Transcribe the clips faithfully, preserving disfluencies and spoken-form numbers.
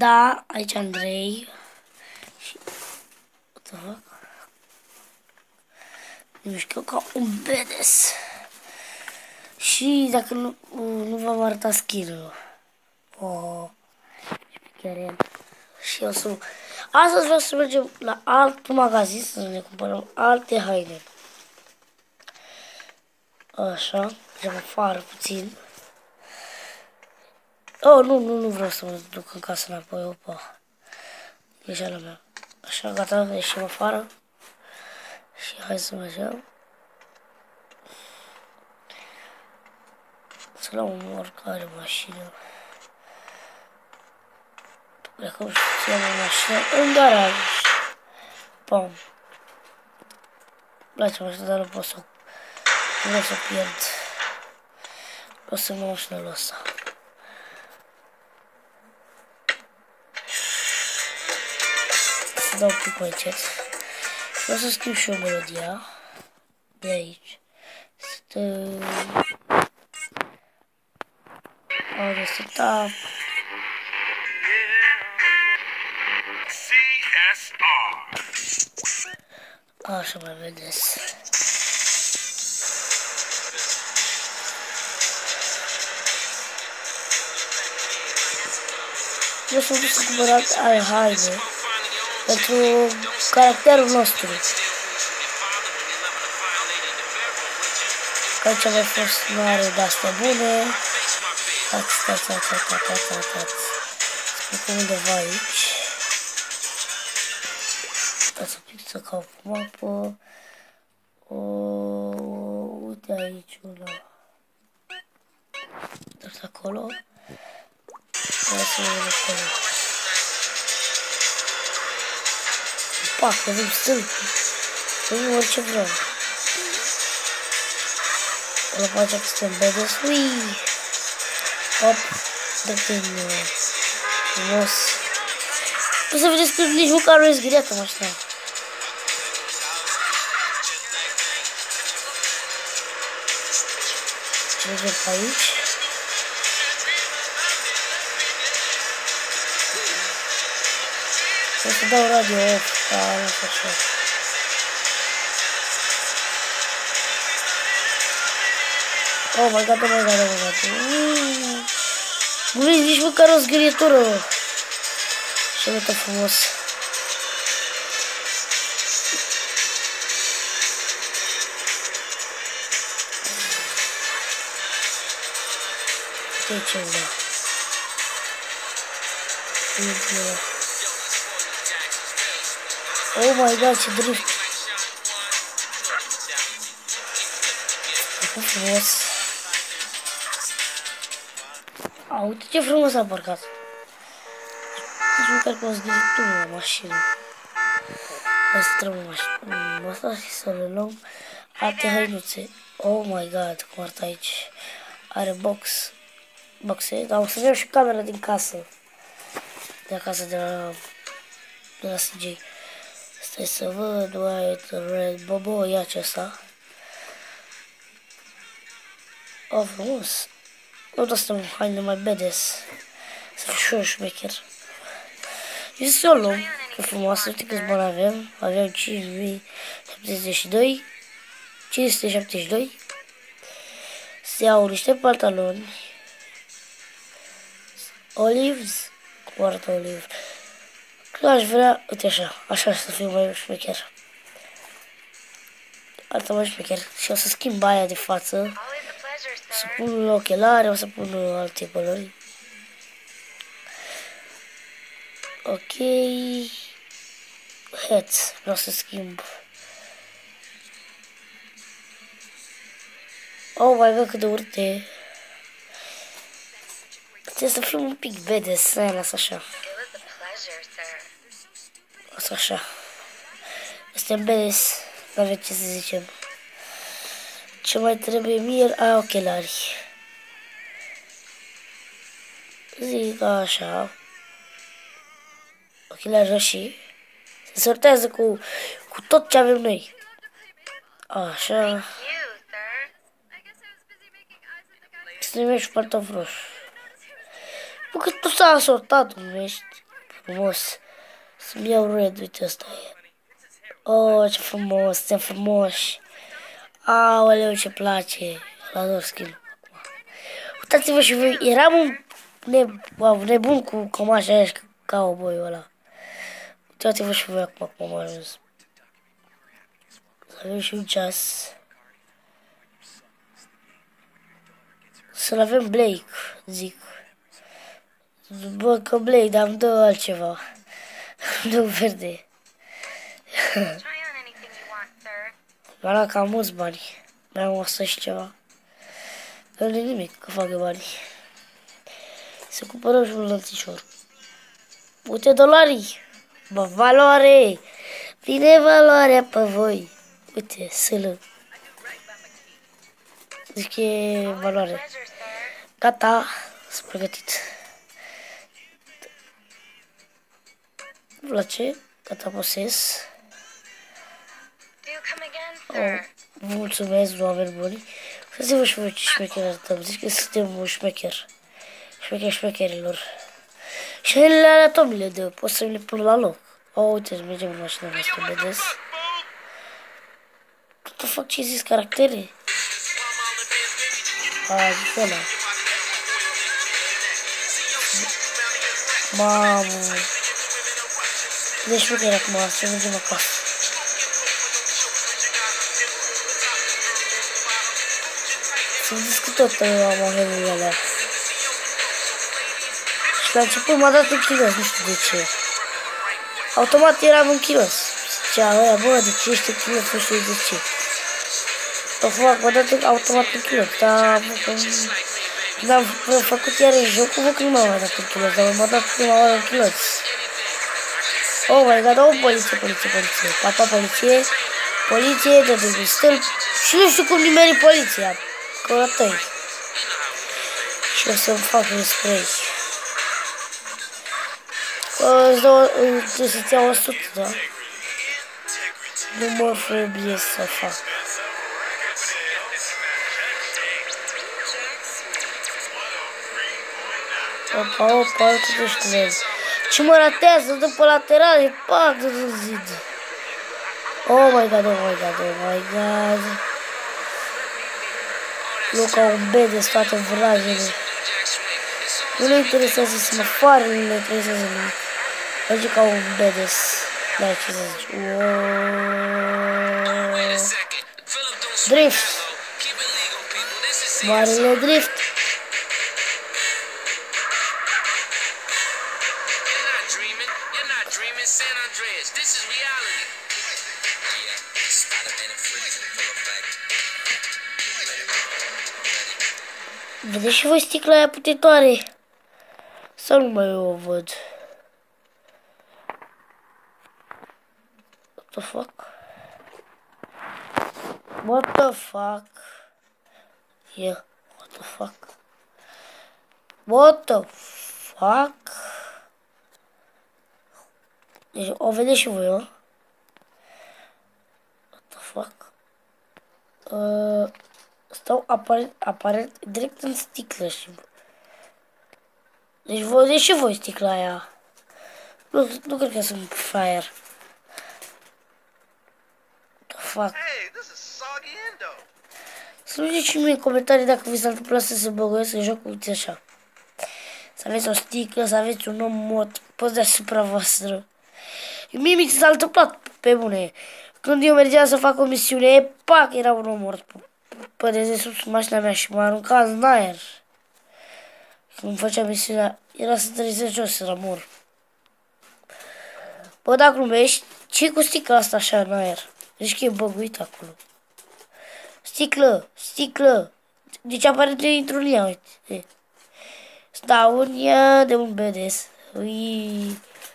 Da, aici Andrei. Și... What the fuck? Ne mișcăm ca un bedes. Și dacă nu, nu v-am arătat skin-ul. Oh, chiar e. Și eu să... Astăzi vreau să mergem la alt magazin să ne cumpărăm alte haine. Așa, mergem afară puțin. Oh, nu, nu, nu vreau să mă duc în casă înapoi, opa. Greșeala mea. Așa, gata, ieșim afară. Și hai să mergem. Să luăm oricare mașină. Plecăm și să iau o mașină în garaj. Pam. Îmi place mașina, dar nu pot să o... Nu vreau să o pierd. O să mă mașina lui ăsta. Să dau un pic mai încet. Vreau să scriu și o melodia. De aici. Stă... Audio setup. Așa mai vedeți. Eu sunt dus să cumpărat aia haine pentru caracterul nostru. Că aici mai fost nu are de-astea bune. Stați, stați, stați, stați, stați, stați, stați. Spun undeva aici. Stați un pic să caut pe mapă. O, uite aici una. Dați acolo. Hai să vedem acolo. Pac, vedem stâlpul. Vedem orice vreau. Ăla face că suntem bedes. Ui! Hop! Dă-te în frumos. O să vedeți că nici măcar nu e zgâriată mașina. Ce mergem pe aici? O să dau radio off, ca nu știu așa. Oh my god, oh my god, oh my god. Nu vezi nici măcar o zgârietură. Și arată frumos. Uite ce ăla. Oh my god, ce drift. E frumos. A, uite ce frumos a parcat. Nici măcar că o zgâritură la mașină. Hai să trăim mașină. Asta și să le luăm alte hăinuțe. Oh my god, cum arată aici. Are box. Boxe, dar o să vreau și camera din casă. De acasă, de la, de la C J. Stai să văd, white, red, bobo, ia acesta. Oh, frumos. Nu da să haine mai bedes. Să fiu și eu șmecher. Eu să o luăm. E frumoasă, uite câți bani avem. Avem cinci mii șaptezeci și doi. cinci sute șaptezeci și doi. Să iau niște pantaloni. Olives. Cum arată olive? Că aș vrea, uite așa. Așa să fiu mai șmecher. Arată mai șmecher. Și o să schimb aia de față. O să pun ochelare, o să pun alte pălări. Ok. Heads. Vreau să schimb. Oh, mai văd cât de urte. Trebuie să fim un pic bedes, să ne las așa. O să așa. Suntem bedes, nu avem ce să zicem. Ce mai trebuie mie? A, ochelari. Zic așa. Ochelari roșii. Se sortează cu, cu tot ce avem noi. Așa. Să ne mergi pantofi roșu. Nu că tu s-a sortat, nu ești. frumos. Să-mi iau red, uite ăsta e. Oh, ce frumos, ce frumoși. Aoleu, ce place. La ador skin. Uitați-vă și voi, eram un ne wow, nebun cu cămașa aia și cowboy-ul ăla. Uitați-vă și voi acum cum am ajuns. Să avem și un ceas. Să-l avem Blake, zic. Bă, că Blake, dar îmi dă altceva. Îmi dă verde. Mi-a luat cam mulți bani. Mi-am asta și ceva. Nu e nimic, că fac eu bani. Să cumpărăm și un lănțișor. Uite dolari. Bă, valoare. Vine valoarea pe voi. Uite, sâlă. Zic că e valoare. Gata. S-a pregătit. Îmi place. Gata, poses. Oh, mulțumesc, oameni buni. Să-ți-vă și voi ce șmecher arătăm. Zici că suntem un șmecher. Șmecher șmecherilor. Și le arătăm le de. Pot să le pun la loc. Oh, uite, mergem în mașina noastră, vedeți? What the fuck, ce zis caractere? A, zic ăla. Mamă. Deci șmecher acum, să mergem acasă. Să vedeți că tot am averile alea. Și la început m-a dat un kilos, nu știu de ce. Automat eram un kilos. Zicea ăia, bă, de ce ești un kilos, nu știu de ce. Tot fac, m-a dat automat un kilos, dar când am făcut iar în jocul, vă că nu m-a dat un kilos, dar m-a dat prima oară un kilos. Oh my god, oh, poliție, poliție, poliție. Papa, poliție, poliție, de de stâlp. Și nu știu cum nimeri poliția. Călătăi. Și o să-mi fac un spray. Îți dau, să-ți iau o sută, da? Nu mă trebuie să fac. Opa, opa, uite ce vezi. Ce mă ratează, dă pe lateral, e pac, dă de zid. Oh my god, oh my god, oh my god. Eu ca un bedes toate vrajele. Nu ne interesează semafoare, nu ne interesează nimic. Merge ca un bedes. Da, ce să zici. Drift. Marele drift. Vedeți și voi sticla aia putitoare? Sau nu mai eu o văd? What the fuck? What the fuck? Yeah, what the fuck? What the fuck? Deci o vedeți și voi, o? What the fuck? Uh, stau aparent, aparent direct în sticlă și... Deci vă vedeți și voi sticla aia. Nu, nu cred că sunt fraier. What the fuck? Să nu ziceți și mie în comentarii dacă vi s-a întâmplat să se băgăiesc în jocul, uite așa. Să aveți o sticlă, să aveți un om mort, poți deasupra voastră. Mie mi s-a întâmplat pe bune. Când eu mergeam să fac o misiune, pac, era un om mort pe de sus mașina mea și m-a aruncat în aer. Când făceam misiunea, era să trezesc jos, să mor. Bă, dacă glumești, ce cu sticla asta așa în aer? Deci că e băguit acolo. Sticlă, sticlă. Deci apare de intru în ea, uite. Stau în ea de un bedes. Ui.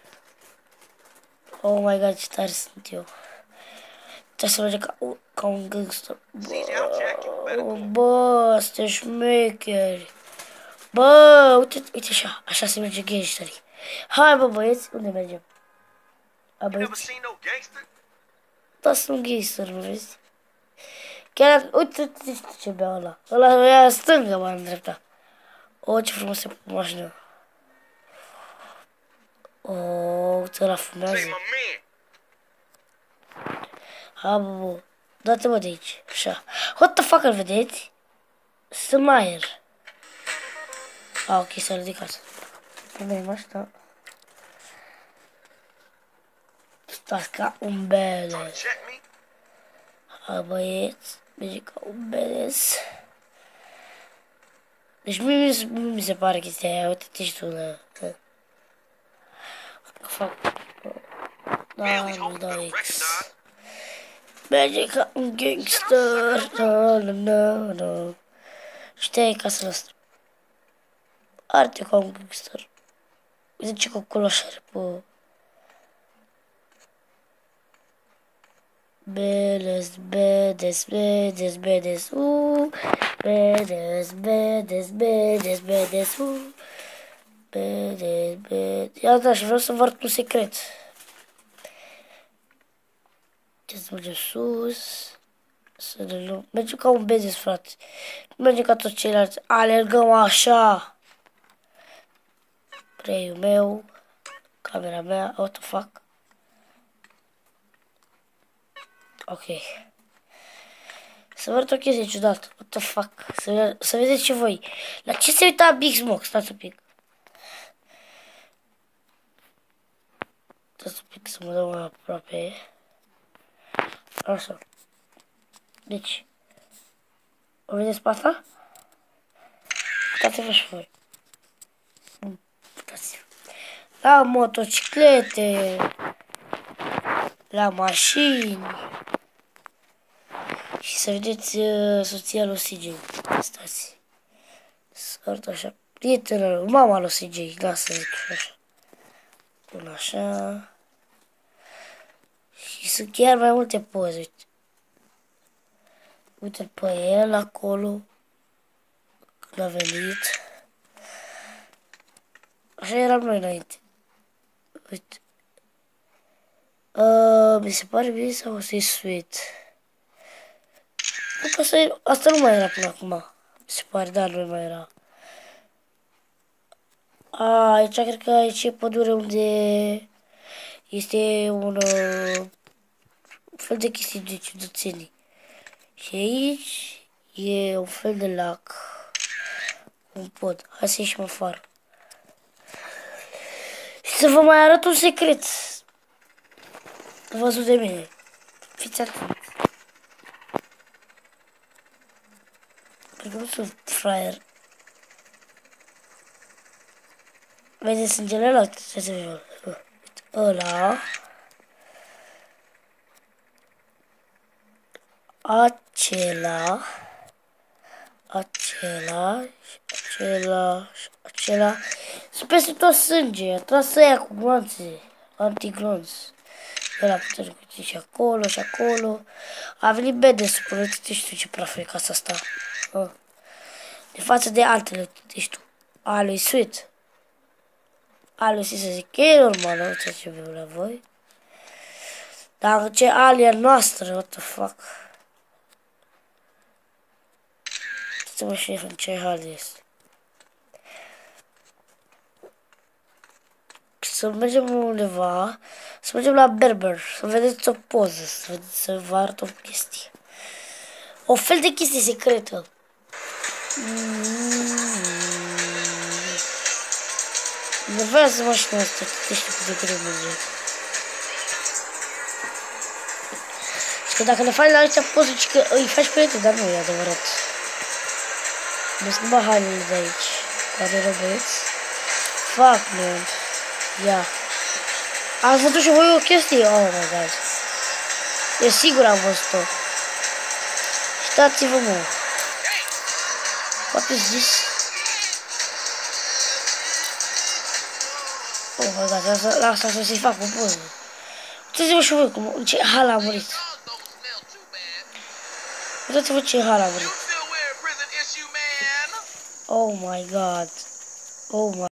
Oh my god, ce tare sunt eu. Trebuie să merge ca, ca un gangster. Bă, bă, suntem șmecheri. Bă, uite, uite așa, așa se merge gangsterii. Hai bă băieți, unde mergem? A băieți? Da, sunt gangster, nu vezi? Chiar, uite, uite ce bea ăla. Ăla e în stânga, mă, în dreapta. O, ce frumos e mașina. Oh, ăla fumează. Ha, bă, dă-te-mă de aici. Așa. What the fuck, îl vedeți? Smayer. Ah, ok, s-a ridicat. Unde-i mă ăsta? Stați ca un beles. Ha, băieți. Merge ca un beles. Deci mie mi se pare chestia aia. Uite-te și tu, da. Fac. Da, nu dau X. Merge ca un gangster. No, no, no, no. Știi casa noastră. Arde ca un gangster. Uite ce cocoloșare, bă. Bedes, bedes, bedes, bedes, uuu. Bedes, bedes, bedes, bedes, uuu. Bedes, bedes. Ia da, și vreau să vă arăt un secret. Ce să mergem sus. Să ne luăm. Mergem ca un bedes, frate. Mergem ca toți ceilalți. Alergăm așa. Preiul meu. Camera mea. What the fuck? Ok. Să vă arăt o chestie ciudată. What the fuck? Să, să vedeți și voi. La ce se uita Big Smoke? Stați un pic. Stați un pic să mă dau mai aproape. Așa. Deci. O vedeți pe asta? Uitați-vă și voi. Uitați-vă. La motociclete. La mașini. Și să vedeți uh, soția lui C J. Stați. Să arăt așa. Prietena lui, mama lui C J. Lasă zic așa. Pun așa. Și sunt chiar mai multe poze. Uite. Uite-l pe el acolo. Când a venit. Așa eram noi înainte. Uite. Uh, mi se pare bine sau o să-i sweet? Asta, asta nu mai era până acum. Mi se pare, da, nu mai era. A, aici cred că aici e pădure unde este un uh, fel de chestii de ciudățenii. Și aici e un fel de lac. Un pod. Hai să ieșim afară. Și să vă mai arăt un secret. Văzut de mine. Fiți atenți. Cred că nu sunt fraier. Vedeți sângele ăla? Ce se vede? Ăla. Acela. Acela. Acela. Acela. Sunt peste tot sânge. A tras ăia cu gloanțe. Antiglonț. Ăla puternic. Și acolo, și acolo. A venit bede supără. Uite și tu ce praf e casa asta. Ah. De față de altele. Uite tu. A lui Sweet. A lui Sweet să zic. E normal. Uite ce vreau la voi. Dar ce alia noastră. What the fuck. Uite-mă și în ce hal este. Să mergem undeva, să mergem la Berber, să vedeți o poză, să, vedeți, să vă arăt o chestie. O fel de chestie secretă. Nu vreau să mașina asta, tu știi cât de greu merge. Și că dacă le faci la aici, poți să zici că îi faci prieteni, dar nu e adevărat. Mă schimba hainele de aici, care rău băieți. Fuck, man. Ia. Ați văzut și voi o chestie? Oh my god. Eu sigur am văzut-o. Stați-vă, mă. What is this? Oh my god, asta, la asta să-i fac o poză. Uitați-vă și voi cum, în ce hal a murit. Uitați-vă ce hal a murit. Oh my god. Oh my